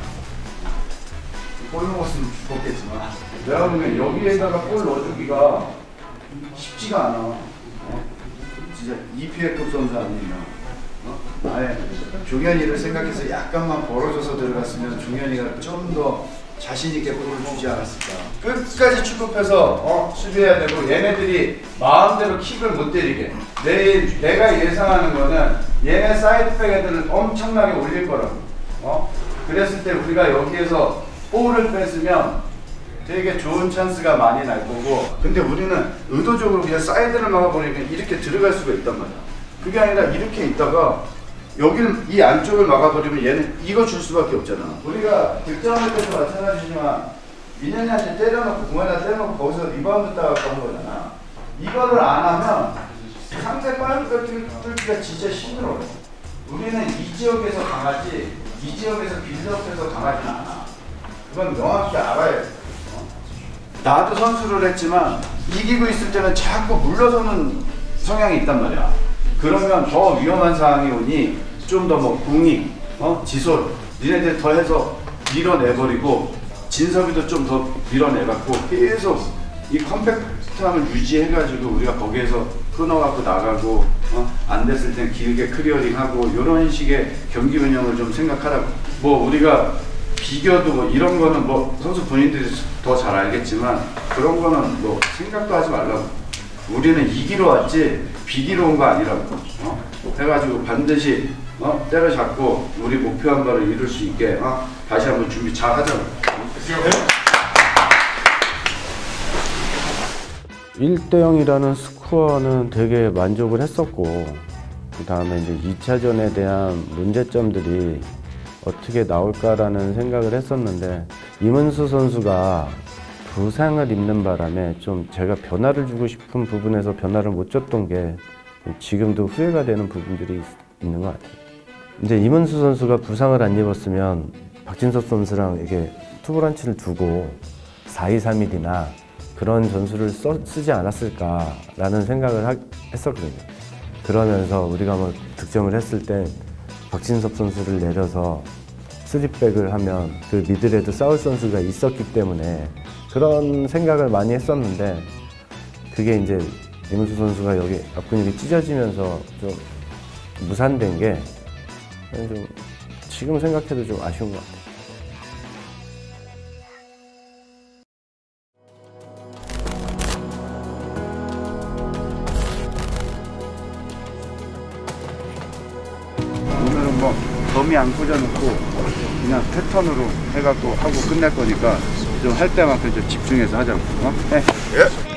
골 넣었으면 죽었겠지만 내가 보면 여기에다가 골 넣어주기가 쉽지가 않아. 진짜 EPL급 선수 아니면 아예 종현이를 생각해서 약간만 벌어져서 들어갔으면 종현이가 좀 더 자신있게 골을 주지 않았을까. 끝까지 추급해서 수비해야 되고 얘네들이 마음대로 킥을 못 때리게. 내가 예상하는 거는 얘네 사이드백 애들은 엄청나게 올릴 거라고. 그랬을 때 우리가 여기에서 볼을 뺏으면 되게 좋은 찬스가 많이 날 거고, 근데 우리는 의도적으로 그냥 사이드를 막아버리니까 이렇게 들어갈 수가 있단 말이야. 그게 아니라 이렇게 있다가 여기를 이 안쪽을 막아버리면 얘는 이거 줄 수밖에 없잖아. 우리가 득점할 때도 마찬가지지만 민현이한테 때려놓고 공에다 때려놓고 거기서 리바운드 따갖고 한 거잖아. 이거를 안 하면 상대 빨리 뚫기가 진짜 힘들어. 우리는 이 지역에서 강하지 이 지역에서 빌드업해서 강하지 않아. 그건 명확히 알아야 돼. 나도 선수를 했지만 이기고 있을 때는 자꾸 물러서는 성향이 있단 말이야. 그러면 더 위험한 상황이 오니 좀 더 뭐 공이, 지솔 니네들 더 해서 밀어내버리고 진섭이도 좀 더 밀어내갖고 계속 이 컴팩트함을 유지해가지고 우리가 거기에서 끊어갖고 나가고 안 됐을 땐 길게 클리어링하고 이런 식의 경기 운영을 좀 생각하라고. 뭐 우리가 비교도 뭐 이런 거는 뭐 선수 본인들이 더 잘 알겠지만 그런 거는 뭐 생각도 하지 말라고. 우리는 이기러 왔지 비기러 온 거 아니라고. 해가지고 반드시 때려잡고 우리 목표한 바를 이룰 수 있게 다시 한번 준비 잘 하자고. 1대0이라는 스코어는 되게 만족을 했었고, 그 다음에 이제 2차전에 대한 문제점들이 어떻게 나올까라는 생각을 했었는데, 이문수 선수가 부상을 입는 바람에 좀 제가 변화를 주고 싶은 부분에서 변화를 못 줬던 게 지금도 후회가 되는 부분들이 있는 것 같아요. 이제 이문수 선수가 부상을 안 입었으면 박진섭 선수랑 이렇게 투브런치를 두고 4-2-3-1이나 그런 전술을 쓰지 않았을까라는 생각을 했었거든요. 그러면서 우리가 뭐 득점을 했을 때 박진섭 선수를 내려서 3백을 하면 그 미들에도 싸울 선수가 있었기 때문에 그런 생각을 많이 했었는데, 그게 이제 이문수 선수가 여기 앞근육이 찢어지면서 좀 무산된 게 좀 지금 생각해도 좀 아쉬운 것 같아요. 오늘은 뭐 범위 안 꽂아놓고 그냥 패턴으로 해갖고 하고 끝낼 거니까 좀 할 때만큼 좀 집중해서 하자고. 네. 예.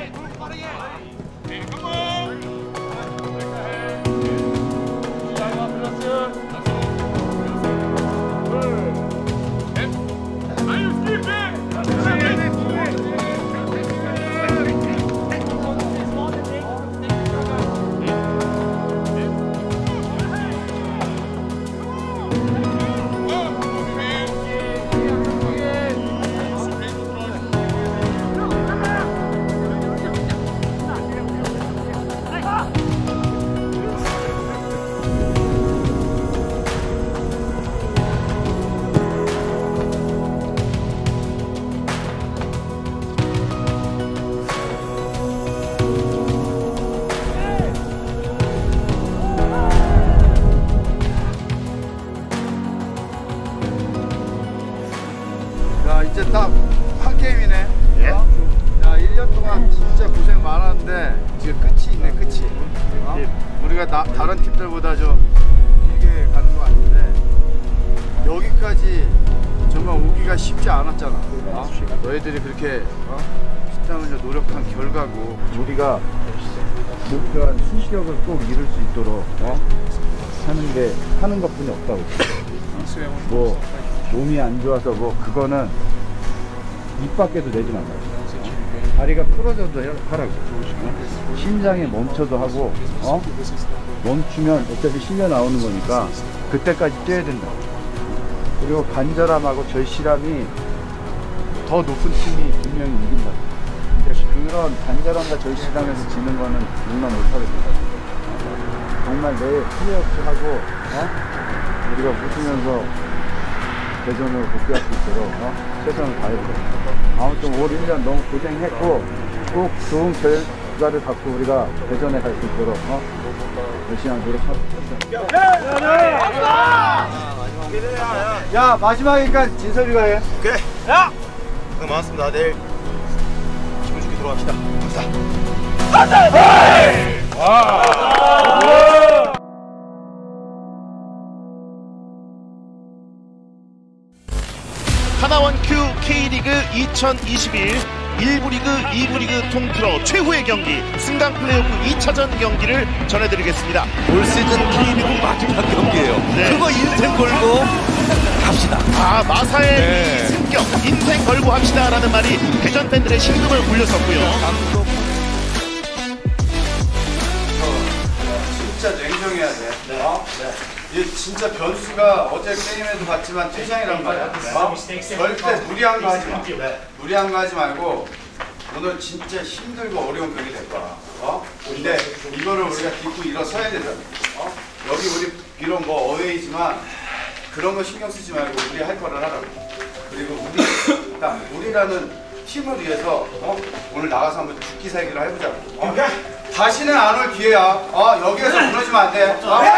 이제 딱 한 게임이네. 야, 1년 동안 진짜 고생 많았는데 지금 끝이 있네, 끝이. 우리가 다른 팀들보다 좀 길게 가는 것 같은데 여기까지 정말 오기가 쉽지 않았잖아. 너희들이 그렇게 피땀 흘려 노력한 결과고, 우리가 목표한 수시력을 꼭 이룰 수 있도록 하는 것뿐이 없다고. 뭐 몸이 안 좋아서 뭐 그거는 입 밖에도 내지 말라고. 다리가 풀어져도 하라고. 심장이 멈춰도 하고, 멈추면 어차피 실려 나오는 거니까 그때까지 뛰어야 된다. 그리고 간절함하고 절실함이 더 높은 팀이 분명히 이긴다. 이런 단결함과 절실함에서 지는 거는 용납 못하겠다. 정말 내일 후회 없이 하고 우리가 웃으면서 대전으로 복귀할 수 있도록 최선을 다해보겠습니다. 아무튼 올 1년 너무 고생했고 꼭 좋은 결과를 갖고 우리가 대전에 갈 수 있도록 열심히 노력하겠습니다. 야 마지막이니까 진섭이가 해. 오케이. 야! 고생 많았습니다. 내일 기분 좋게 들어갑시다. 갑시다. 하나원큐 K리그 2021 1부 리그, 2부 리그 통틀어 최후의 경기 승강 플레이오프 2차전 경기를 전해드리겠습니다. 올 시즌 K리그 마지막 경기예요. 네. 그거 인생 걸고 갑시다. 마사의 승격 인생 걸고 합시다라는 말이 대전 팬들의 심금을 울렸었고요. 진짜 냉정해야 돼. 이게 진짜 변수가 어제 게임에도 봤지만 퇴장이란 말이야. 절대 무리한 거 하지 마. 무리한 거 하지 말고 오늘 진짜 힘들고 어려운 경기 될 거야. 근데 이거를 우리가 딛고 일어서야 되잖아. 여기 우리 비록 뭐 어웨이지만 그런 거 신경 쓰지 말고 우리 할 거를 하라고. 그리고 우리라는 팀을 위해서 오늘 나가서 한번 죽기 살기를 해보자고. 다시는 안 올 기회야. 여기에서 무너지면 안 돼.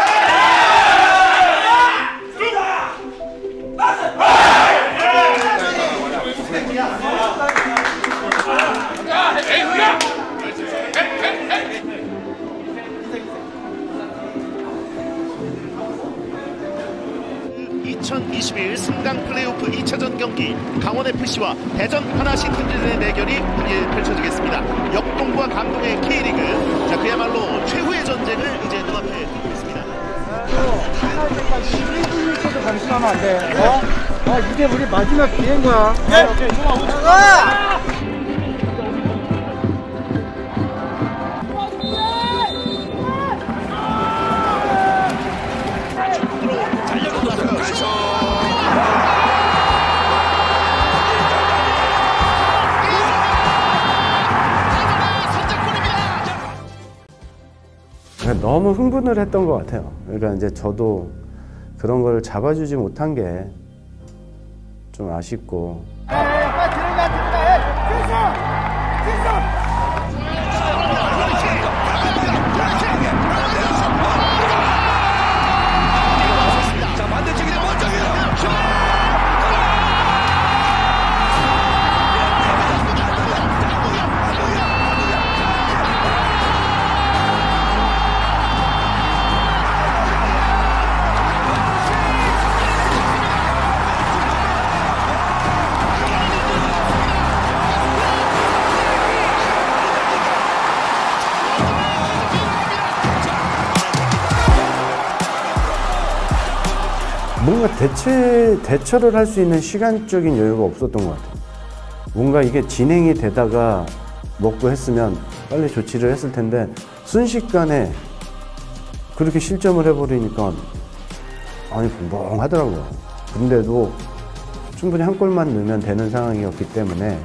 (2021) 승강 플레이오프 2차전 경기 강원FC와 대전 하나시티즌의 대결이 펼쳐지겠습니다. 역동과 감동의 K리그, 자 그야말로 최후의 전쟁을 이제 눈앞에 두고 있습니다. 끝날 때까지 12분일째도 방심하면 안 돼. 이제 우리 마지막 기회인 거야. 오케이. 나가! 너무 흥분을 했던 것 같아요. 그러니까 이제 저도 그런 걸 잡아주지 못한 게 좀 아쉽고. 뭔가 대처를 할 수 있는 시간적인 여유가 없었던 것 같아요. 뭔가 이게 진행이 되다가 먹고 했으면 빨리 조치를 했을 텐데 순식간에 그렇게 실점을 해버리니까 벙벙하더라고요. 근데도 충분히 한 골만 넣으면 되는 상황이었기 때문에.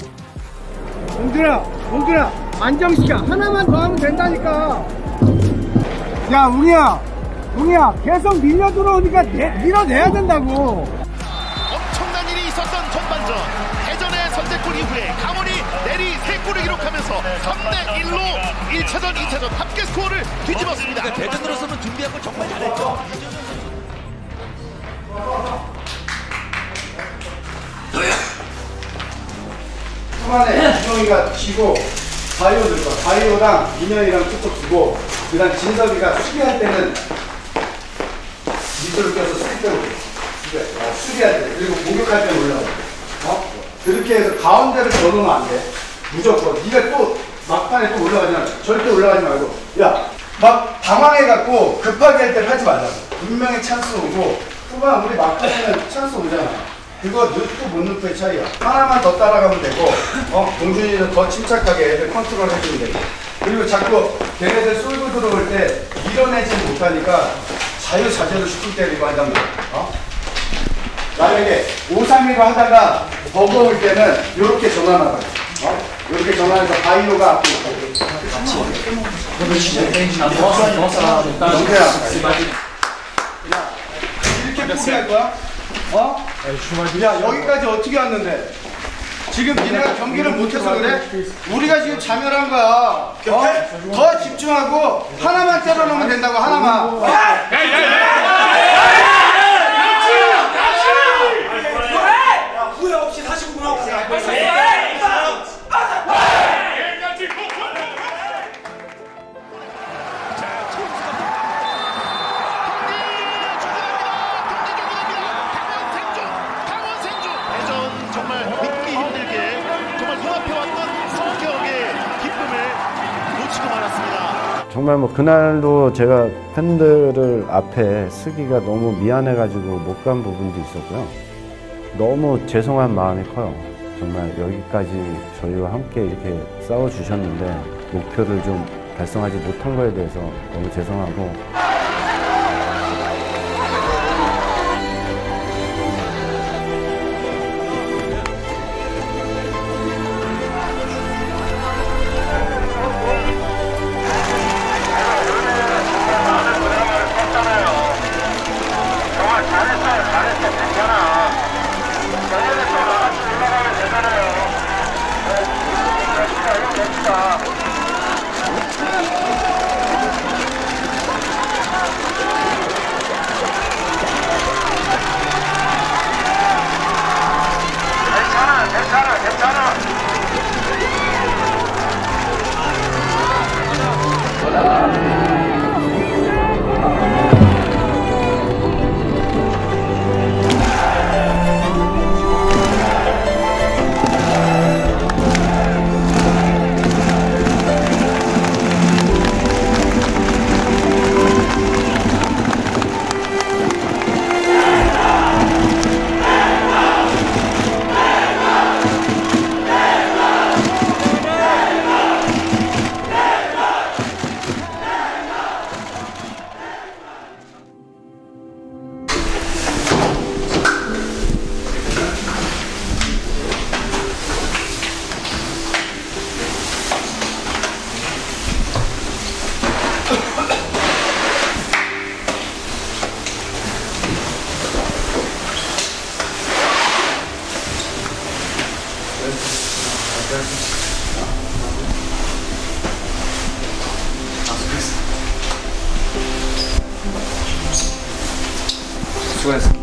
봉준아 안정시켜. 하나만 더 하면 된다니까. 야 웅이야 계속 밀려 들어오니까 밀어내야 된다고. 엄청난 일이 있었던 전반전. 대전의 선제골 이후에 강원이 내리 3골을 기록하면서 3대1로 1차전, 2차전 합계 스코어를 뒤집었습니다. 대전으로서는 준비한 걸 정말 잘했죠. 초반에 준영이가 지고 바이오 들 거야. 바이오랑 민현이랑 툭툭 두고 그다음 진섭이가 수비할 때는 밑으로 껴서 수비할 때 그리고 공격할 때 올라가. 그렇게 해서 가운데를 넣어놓으면 안 돼. 무조건. 네가 또 막판에 또 올라가잖아. 절대 올라가지 말고. 야, 막 당황해갖고 급하게 할 때를 하지 말라고. 분명히 찬스 오고 후반 우리 막판에는 찬스 오잖아. 그거 넣고 못 넣고의 차이야. 하나만 더 따라가면 되고 봉준이는 더 침착하게 애들 컨트롤 해주면 되고. 그리고 자꾸 걔네들 쏠고 들어올 때 밀어내지 못하니까 자유자재로 슈팅 때리고 한단 말이야. 만약에 5-3-1로 하다가 버거울 때는 이렇게 전환하라. 이렇게 전화해서 바이오가 앞에 있고. 이렇게 포기할 거야? 어? 야, 여기까지 어떻게 왔는데? 지금 니네가 경기를 못해서 그래? 우리가 지금 자멸한 거야. 더 집중하고 하나만 때려놓으면 된다고, 하나만. 후회 없이 다시 구분하고 정말 믿기 힘들게 정말 눈앞에 왔던 성격의 기쁨을 놓치고 말았습니다. 정말 뭐 그날도 제가 팬들을 앞에 쓰기가 너무 미안해가지고 못 간 부분도 있었고요. 너무 죄송한 마음이 커요. 정말 여기까지 저희와 함께 이렇게 싸워주셨는데 목표를 좀 달성하지 못한 거에 대해서 너무 죄송하고, 수고했어.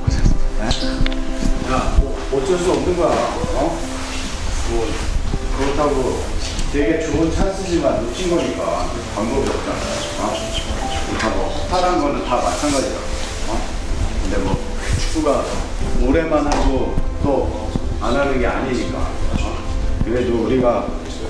야, 어쩔 수 없는 거야. 어? 뭐 그렇다고 되게 좋은 찬스지만 놓친 거니까 방법이 없잖아. 어? 그러니까 뭐 허탈한 거는 다 마찬가지야. 어? 근데 뭐 축구가 오래만 하고 또 안 하는 게 아니니까. 어? 그래도 우리가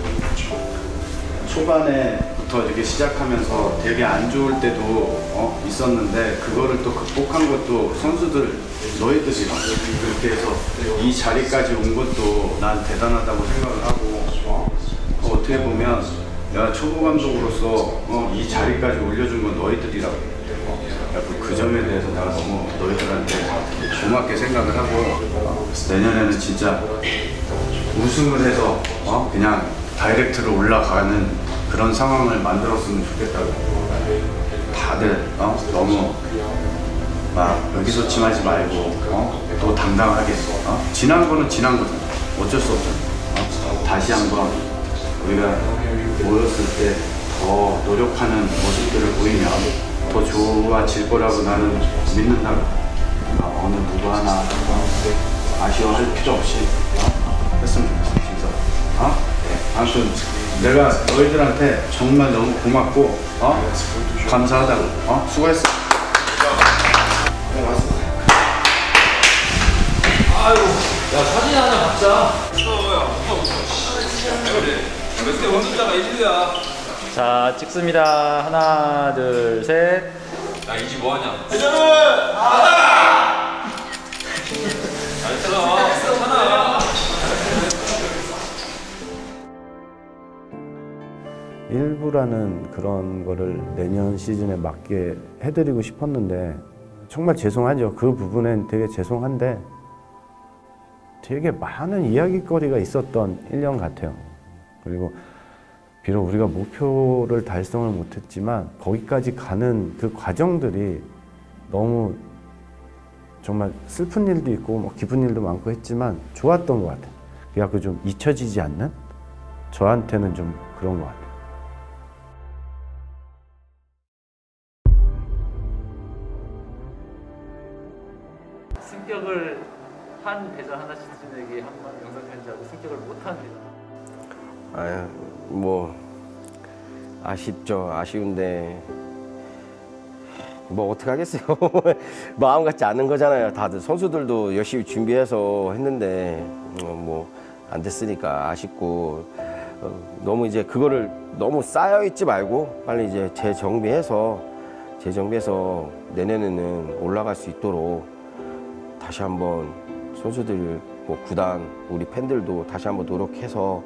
초반에부터 이렇게 시작하면서 되게 안 좋을 때도 있었는데 그거를 또 극복한 것도 선수들 너희들이랑 그렇게 해서 이 자리까지 온 것도 난 대단하다고 생각을 하고 어떻게 보면 내가 초보 감독으로서 이 자리까지 올려준 건 너희들이라고. 그 점에 대해서 내가 너무 너희들한테 고맙게 생각을 하고 내년에는 진짜 우승을 해서 그냥 다이렉트로 올라가는 그런 상황을 만들었으면 좋겠다고. 다들 너무 막 의기소침하지 말고 또 당당하게 지난 거는 지난 거잖아. 어쩔 수 없잖아. 다시 한번 우리가 모였을 때 더 노력하는 모습들을 보이면 더 좋아질 거라고 나는 믿는다고. 어느 누구 하나 아쉬워할 필요 없이 했으면 좋겠어 진짜. 아무튼 내가 너희들한테 정말 너무 고맙고 감사하다고. 수고했어. 아이고, 야 사진 하나 박자. 몇대 원숫자가 1위야. 자, 찍습니다. 하나, 둘, 셋. 야, 이 집 뭐하냐? 대전은! 하나! 잘했어. 하나. 일부라는 그런 거를 내년 시즌에 맞게 해드리고 싶었는데 정말 죄송하죠. 그 부분엔 되게 죄송한데 되게 많은 이야기거리가 있었던 1년 같아요. 그리고 비록 우리가 목표를 달성을 못했지만 거기까지 가는 그 과정들이 너무 정말 슬픈 일도 있고 뭐 기쁜 일도 많고 했지만 좋았던 것 같아요. 그래갖고 좀 잊혀지지 않는? 저한테는 좀 그런 것 같아요. 승격을 한 대전 하나 시즌에게 한번 영상 편지하고 승격을 못한 대전. 아유, 뭐 아쉽죠. 아쉬운데 뭐 어떡하겠어요. 마음 같지 않은 거잖아요. 다들 선수들도 열심히 준비해서 했는데 뭐 안 됐으니까 아쉽고 너무 이제 그거를 너무 쌓여 있지 말고 빨리 이제 재정비해서 내년에는 올라갈 수 있도록 다시 한번 선수들, 뭐 구단, 우리 팬들도 다시 한번 노력해서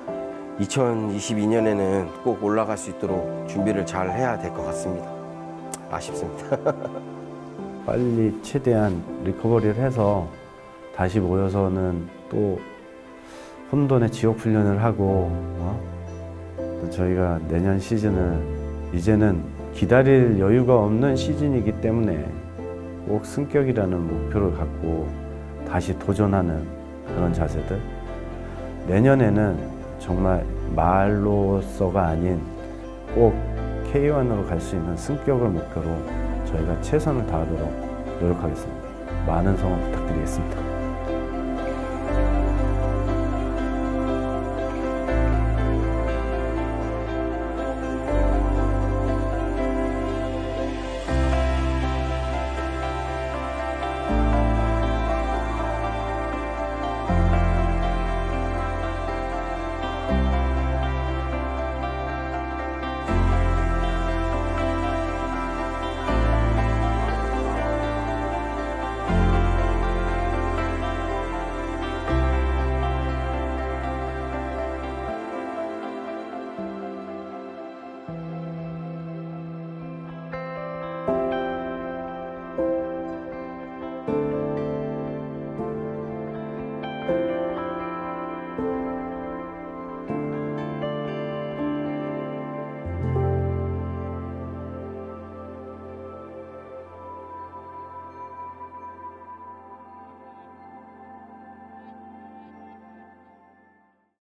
2022년에는 꼭 올라갈 수 있도록 준비를 잘 해야 될 것 같습니다. 아쉽습니다. 빨리 최대한 리커버리를 해서 다시 모여서는 또 혼돈의 지옥 훈련을 하고 또 저희가 내년 시즌을 이제는 기다릴 여유가 없는 시즌이기 때문에 꼭 승격이라는 목표를 갖고 다시 도전하는 그런 자세들, 내년에는 정말 말로서가 아닌 꼭 K1으로 갈 수 있는 승격을 목표로 저희가 최선을 다하도록 노력하겠습니다. 많은 성원 부탁드리겠습니다.